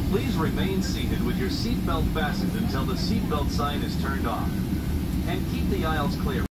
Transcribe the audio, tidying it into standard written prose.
Please remain seated with your seatbelt fastened until the seatbelt sign is turned off. And keep the aisles clear.